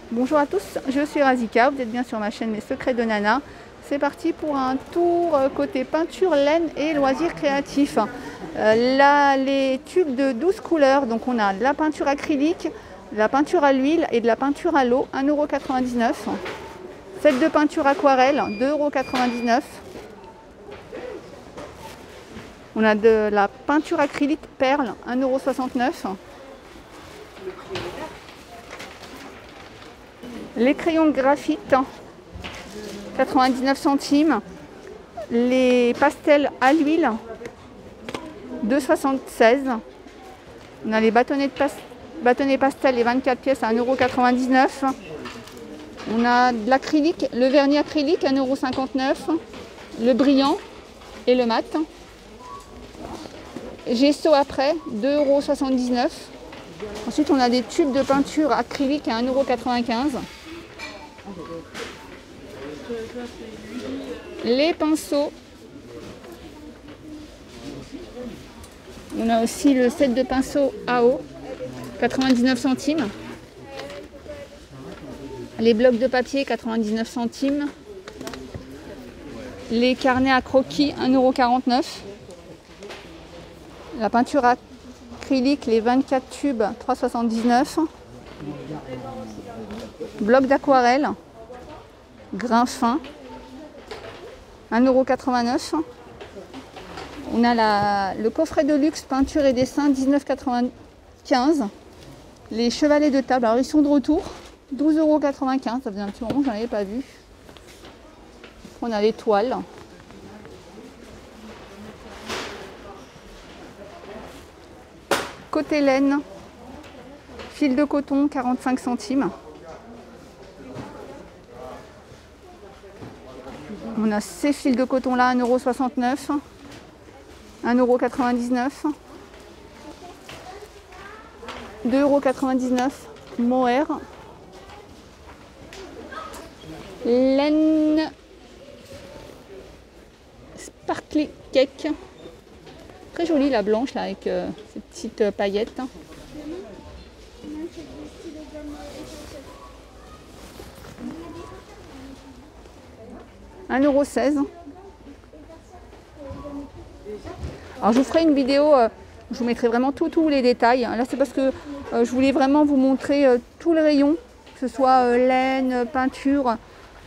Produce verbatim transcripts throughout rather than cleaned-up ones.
Bonjour à tous, je suis Razika, vous êtes bien sur ma chaîne Les Secrets de Nana. C'est parti pour un tour côté peinture, laine et loisirs créatifs. Euh, là, les tubes de douze couleurs, donc on a de la peinture acrylique, de la peinture à l'huile et de la peinture à l'eau, un euro quatre-vingt-dix-neuf. Set de peinture aquarelle, deux euros quatre-vingt-dix-neuf. On a de la peinture acrylique perle, un euro soixante-neuf. Les crayons graphite, quatre-vingt-dix-neuf centimes. Les pastels à l'huile, deux euros soixante-seize. On a les bâtonnets, de pas bâtonnets pastel, les vingt-quatre pièces à un euro quatre-vingt-dix-neuf. On a de l'acrylique, le vernis acrylique, un euro cinquante-neuf. Le brillant et le mat. Gesso après, deux euros soixante-dix-neuf. Ensuite, on a des tubes de peinture acrylique à un euro quatre-vingt-quinze. Les pinceaux. On a aussi le set de pinceaux à eau, quatre-vingt-dix-neuf centimes. Les blocs de papier, quatre-vingt-dix-neuf centimes. Les carnets à croquis, un euro quarante-neuf. La peinture acrylique, les vingt-quatre tubes, trois euros soixante-dix-neuf. Bloc d'aquarelle, grain fin, un euro quatre-vingt-neuf. On a la, le coffret de luxe peinture et dessin, dix-neuf euros quatre-vingt-quinze. Les chevalets de table, alors ils sont de retour, douze euros quatre-vingt-quinze. Ça faisait un petit moment que je n'en avais pas vu. On a les toiles. Côté laine, fil de coton, quarante-cinq centimes. On a ces fils de coton là, un euro soixante-neuf, un euro quatre-vingt-dix-neuf, deux euros quatre-vingt-dix-neuf, mohair. Laine sparkly cake. Très jolie la blanche là avec euh, ces petites euh, paillettes. un euro seize. Alors je vous ferai une vidéo, euh, je vous mettrai vraiment tous tous les détails. Là c'est parce que euh, je voulais vraiment vous montrer euh, tout le rayon, que ce soit euh, laine, peinture,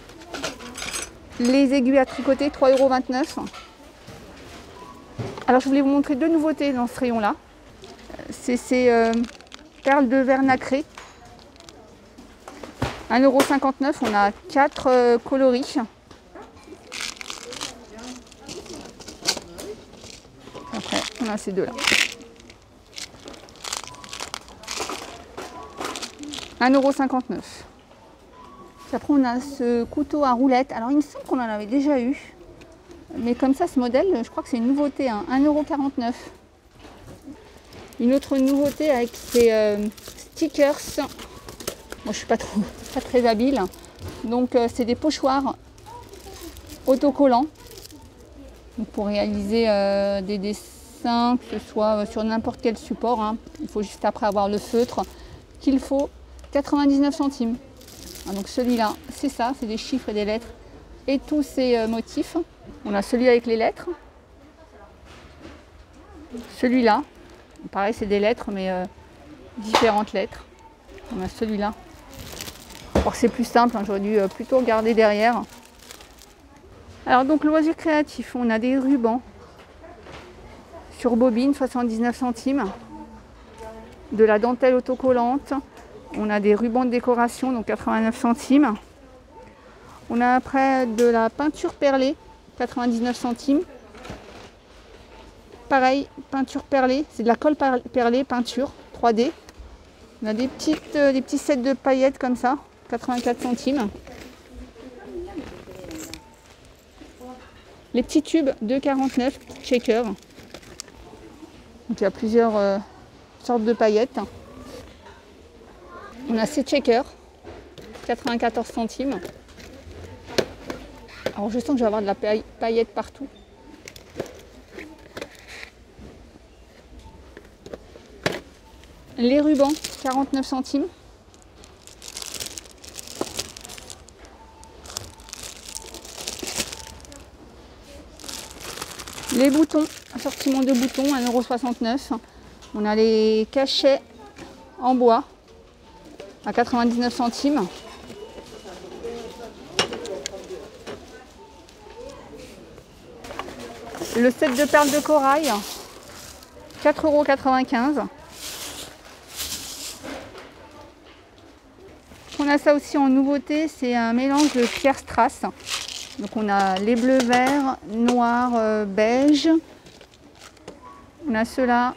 les aiguilles à tricoter, trois euros vingt-neuf. Alors je voulais vous montrer deux nouveautés dans ce rayon là. C'est ces euh, perles de verre nacré, un euro cinquante-neuf. On a quatre euh, coloris. Après, on a ces deux-là. un euro cinquante-neuf. Après, on a ce couteau à roulettes. Alors, il me semble qu'on en avait déjà eu. Mais comme ça, ce modèle, je crois que c'est une nouveauté. Hein. un euro quarante-neuf. Une autre nouveauté avec ces euh, stickers. Moi, je ne suis pas, trop, pas très habile. Donc, euh, c'est des pochoirs autocollants. Donc pour réaliser euh, des dessins, que ce soit sur n'importe quel support, hein. Il faut juste après avoir le feutre qu'il faut, quatre-vingt-dix-neuf centimes. Ah, donc celui-là, c'est ça, c'est des chiffres et des lettres et tous ces euh, motifs. On a celui avec les lettres. Celui-là, pareil, c'est des lettres, mais euh, différentes lettres. On a celui-là. Alors c'est plus simple, hein, j'aurais dû euh, plutôt regarder derrière. Alors donc loisirs créatifs, on a des rubans sur bobine, soixante-dix-neuf centimes, de la dentelle autocollante, on a des rubans de décoration, donc quatre-vingt-neuf centimes. On a après de la peinture perlée, quatre-vingt-dix-neuf centimes. Pareil, peinture perlée, c'est de la colle perlée, peinture trois D. On a des, petites, euh, des petits sets de paillettes comme ça, quatre-vingt-quatre centimes. Les petits tubes, deux euros quarante-neuf, shaker. Donc il y a plusieurs euh, sortes de paillettes. On a ces shakers, quatre-vingt-quatorze centimes. Alors je sens que je vais avoir de la paillette partout. Les rubans, quarante-neuf centimes. Les boutons, assortiment de boutons, un euro soixante-neuf. On a les cachets en bois à quatre-vingt-dix-neuf centimes. Le set de perles de corail, quatre euros quatre-vingt-quinze. On a ça aussi en nouveauté, c'est un mélange de pierres strass. Donc on a les bleus, verts, noirs, euh, beige. On a ceux-là.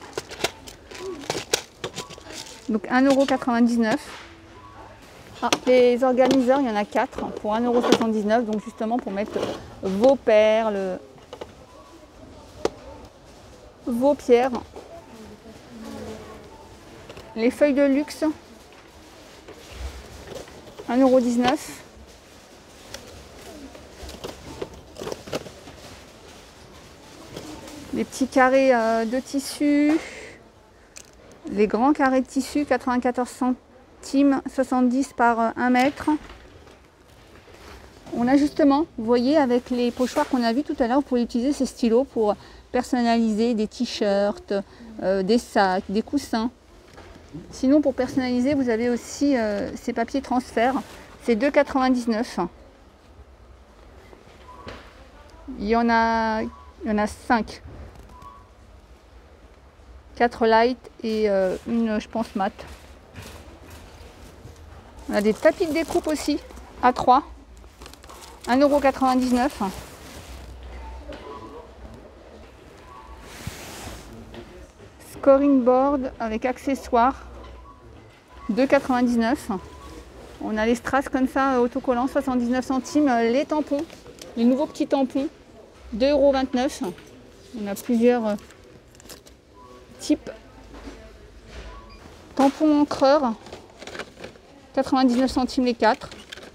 Donc un euro quatre-vingt-dix-neuf. Ah, les organiseurs, il y en a quatre pour un euro soixante-dix-neuf. Donc justement pour mettre vos perles, vos pierres. Les feuilles de luxe, un euro dix-neuf. Les petits carrés euh, de tissu, les grands carrés de tissu, quatre-vingt-quatorze centimes, soixante-dix par euh, un mètre. On a justement, vous voyez, avec les pochoirs qu'on a vus tout à l'heure, vous pouvez utiliser ces stylos pour personnaliser des t-shirts, euh, des sacs, des coussins. Sinon, pour personnaliser, vous avez aussi euh, ces papiers transfert. C'est deux euros quatre-vingt-dix-neuf. Il y en a, il y en a cinq. quatre light et euh, une, je pense, mat. On a des tapis de découpe aussi, à trois. un euro quatre-vingt-dix-neuf. Scoring board avec accessoires, deux euros quatre-vingt-dix-neuf. On a les strass comme ça, autocollants, soixante-dix-neuf centimes. Les tampons, les nouveaux petits tampons, deux euros vingt-neuf. On a plusieurs types. Tampons encreurs, quatre-vingt-dix-neuf centimes les quatre.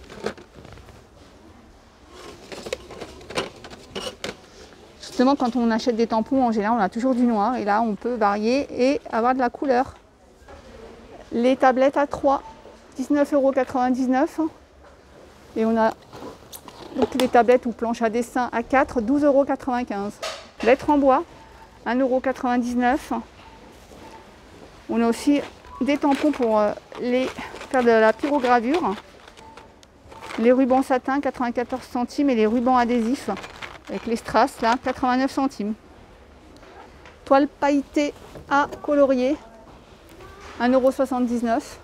Justement, quand on achète des tampons, en général, on a toujours du noir. Et là, on peut varier et avoir de la couleur. Les tablettes à trois, dix-neuf euros quatre-vingt-dix-neuf. Et on a donc les tablettes ou planches à dessin à quatre, douze euros quatre-vingt-quinze. Lettres en bois, un euro quatre-vingt-dix-neuf. On a aussi des tampons pour les, faire de la pyrogravure. Les rubans satin, quatre-vingt-quatorze centimes. Et les rubans adhésifs avec les strass, là, quatre-vingt-neuf centimes. Toile pailletée à colorier, un euro soixante-dix-neuf.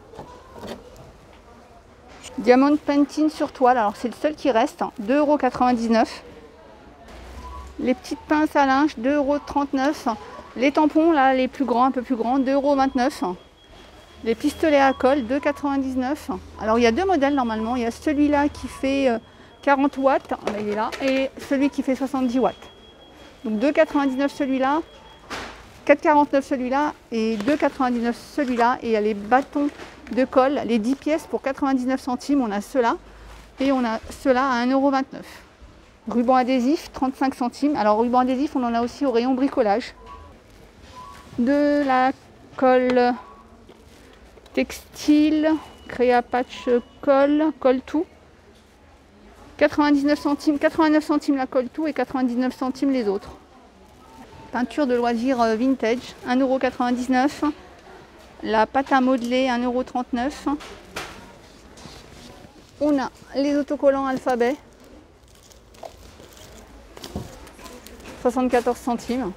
Diamond painting sur toile, alors c'est le seul qui reste, deux euros quatre-vingt-dix-neuf. Les petites pinces à linge, deux euros trente-neuf. Les tampons, là, les plus grands, un peu plus grands, deux euros vingt-neuf. Les pistolets à colle, deux euros quatre-vingt-dix-neuf. Alors il y a deux modèles normalement, il y a celui-là qui fait quarante watts, il est là, et celui qui fait soixante-dix watts. Donc deux euros quatre-vingt-dix-neuf celui-là, quatre euros quarante-neuf celui-là et deux euros quatre-vingt-dix-neuf celui-là. Et il y a les bâtons de colle, les dix pièces pour quatre-vingt-dix-neuf centimes, on a ceux-là. Et on a ceux-là à un euro vingt-neuf. Ruban adhésif, trente-cinq centimes. Alors ruban adhésif, on en a aussi au rayon bricolage. De la colle textile, Créa Patch Colle, Colle Tout. quatre-vingt-dix-neuf centimes, quatre-vingt-neuf centimes la colle tout et quatre-vingt-dix-neuf centimes les autres. Peinture de loisirs vintage, un euro quatre-vingt-dix-neuf. La pâte à modeler, un euro trente-neuf. On a les autocollants alphabet, soixante-quatorze centimes.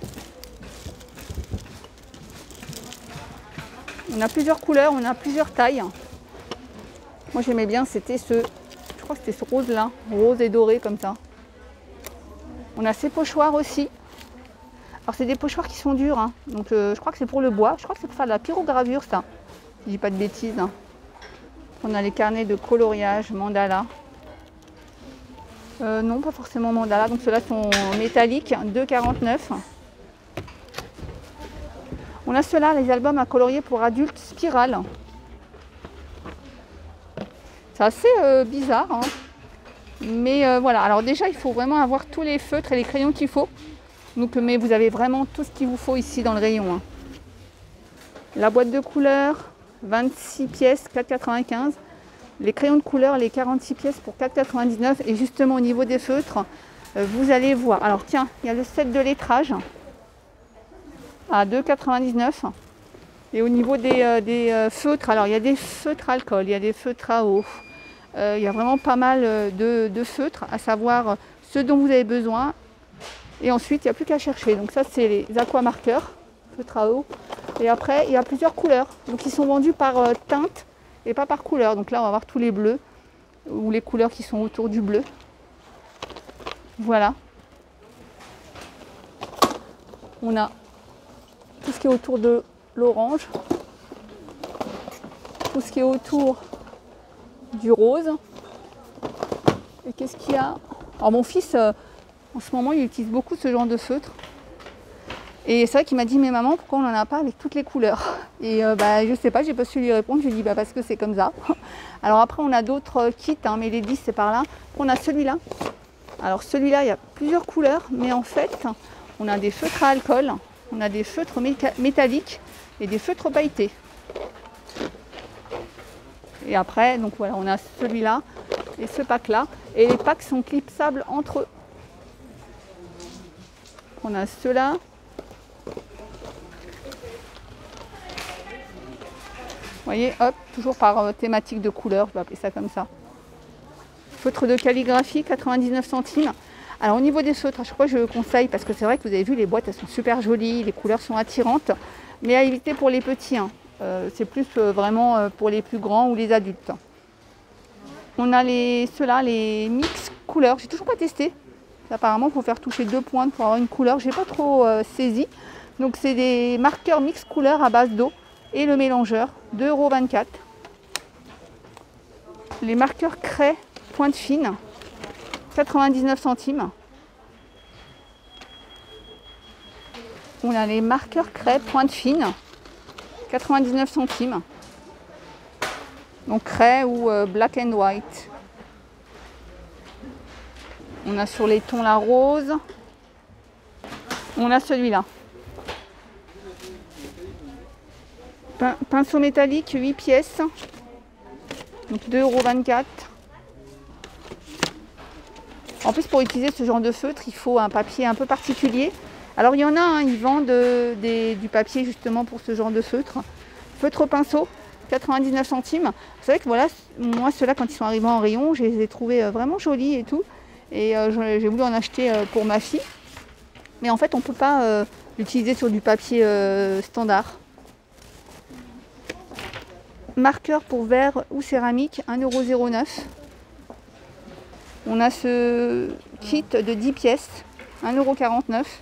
On a plusieurs couleurs, on a plusieurs tailles. Moi j'aimais bien, c'était ce... Je crois que c'était ce rose là, rose et doré comme ça. On a ces pochoirs aussi. Alors c'est des pochoirs qui sont durs, hein. Donc euh, je crois que c'est pour le bois. Je crois que c'est pour faire de la pyrogravure ça. Je dis pas de bêtises. Hein. On a les carnets de coloriage, mandala. Euh, non, pas forcément mandala. Donc ceux-là sont métalliques, deux euros quarante-neuf. On a ceux-là, les albums à colorier pour adultes spirale. C'est assez euh, bizarre, hein. Mais euh, voilà. Alors déjà, il faut vraiment avoir tous les feutres et les crayons qu'il faut. Donc, mais vous avez vraiment tout ce qu'il vous faut ici dans le rayon. Hein. La boîte de couleurs, vingt-six pièces, quatre euros quatre-vingt-quinze. Les crayons de couleur, les quarante-six pièces pour quatre euros quatre-vingt-dix-neuf. Et justement, au niveau des feutres, euh, vous allez voir. Alors tiens, il y a le set de lettrage à deux euros quatre-vingt-dix-neuf. Et au niveau des, euh, des euh, feutres, alors il y a des feutres alcool, il y a des feutres à eau. Euh, il y a vraiment pas mal de, de feutres, à savoir ceux dont vous avez besoin. Et ensuite, il n'y a plus qu'à chercher. Donc ça, c'est les aquamarqueurs, feutres à eau. Et après, il y a plusieurs couleurs. Donc ils sont vendus par euh, teinte et pas par couleur. Donc là, on va voir tous les bleus ou les couleurs qui sont autour du bleu. Voilà. On a tout ce qui est autour de l'orange, tout ce qui est autour du rose. Et qu'est-ce qu'il y a? Alors mon fils, euh, en ce moment, il utilise beaucoup ce genre de feutre. Et c'est vrai qu'il m'a dit, mais maman, pourquoi on n'en a pas avec toutes les couleurs? Et euh, bah, je sais pas, j'ai pas su lui répondre. Je lui ai dit, bah, parce que c'est comme ça. Alors après, on a d'autres kits, hein, mais les dix, c'est par là. On a celui-là. Alors celui-là, il y a plusieurs couleurs, mais en fait, on a des feutres à alcool, on a des feutres métalliques et des feutres pailletés. Et après, donc voilà, on a celui-là et ce pack-là. Et les packs sont clipsables entre eux. On a ceux-là. Vous voyez, hop, toujours par euh, thématique de couleur, je vais appeler ça comme ça. Feutre de calligraphie, quatre-vingt-dix-neuf centimes. Alors au niveau des feutres, à chaque fois je conseille, parce que c'est vrai que vous avez vu, les boîtes, elles sont super jolies, les couleurs sont attirantes, mais à éviter pour les petits. Hein. Euh, c'est plus euh, vraiment euh, pour les plus grands ou les adultes. On a les ceux-là, les mix couleurs. J'ai toujours pas testé. Apparemment, il faut faire toucher deux pointes pour avoir une couleur. J'ai pas trop euh, saisi. Donc c'est des marqueurs mix couleurs à base d'eau et le mélangeur, deux euros vingt-quatre. Les marqueurs craie pointe fine, quatre-vingt-dix-neuf centimes. On a les marqueurs craie pointe fine, quatre-vingt-dix-neuf centimes. Donc craie ou euh, black and white. On a sur les tons la rose. On a celui-là. Pin pinceau métallique, huit pièces. Donc deux euros vingt-quatre. En plus, pour utiliser ce genre de feutre, il faut un papier un peu particulier. Alors il y en a, hein, ils vendent euh, des, du papier justement pour ce genre de feutre. Feutre pinceau, quatre-vingt-dix-neuf centimes. Vous savez que voilà, moi ceux-là quand ils sont arrivés en rayon, je les ai trouvés euh, vraiment jolis et tout. Et euh, j'ai voulu en acheter euh, pour ma fille. Mais en fait, on ne peut pas euh, l'utiliser sur du papier euh, standard. Marqueur pour verre ou céramique, un euro zéro neuf. On a ce kit de dix pièces, un euro quarante-neuf.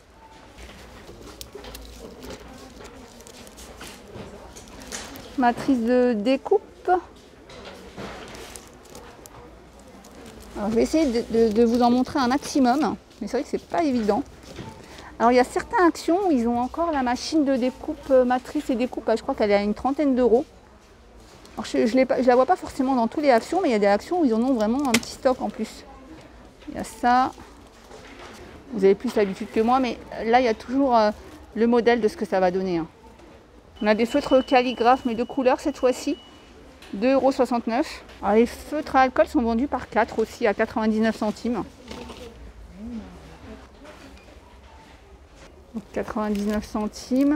Matrice de découpe. Alors, je vais essayer de, de, de vous en montrer un maximum, mais c'est vrai que c'est pas évident. Alors il y a certaines actions où ils ont encore la machine de découpe, matrice et découpe, je crois qu'elle est à une trentaine d'euros. Alors je ne la vois pas forcément dans toutes les actions, mais il y a des actions où ils en ont vraiment un petit stock en plus. Il y a ça, vous avez plus l'habitude que moi, mais là il y a toujours euh, le modèle de ce que ça va donner. Hein. On a des feutres calligraphes, mais de couleur cette fois-ci, deux euros soixante-neuf. Alors les feutres à alcool sont vendus par quatre aussi à quatre-vingt-dix-neuf centimes. Donc quatre-vingt-dix-neuf centimes.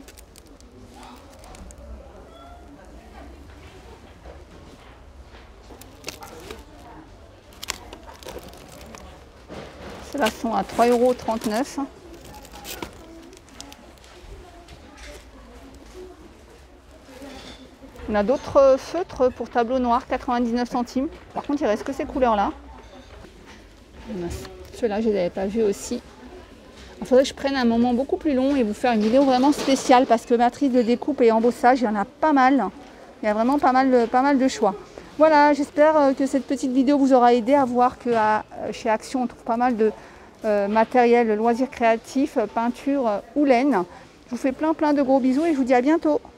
Ceux-là sont à trois euros trente-neuf. On a d'autres feutres pour tableau noir, quatre-vingt-dix-neuf centimes. Par contre, il reste que ces couleurs-là. Ceux-là, je ne les avais pas vus aussi. Il faudrait que je prenne un moment beaucoup plus long et vous faire une vidéo vraiment spéciale parce que matrice de découpe et embossage, il y en a pas mal. Il y a vraiment pas mal, pas mal de choix. Voilà, j'espère que cette petite vidéo vous aura aidé à voir que à, chez Action, on trouve pas mal de euh, matériel, loisirs créatifs, peinture ou laine. Je vous fais plein plein de gros bisous et je vous dis à bientôt.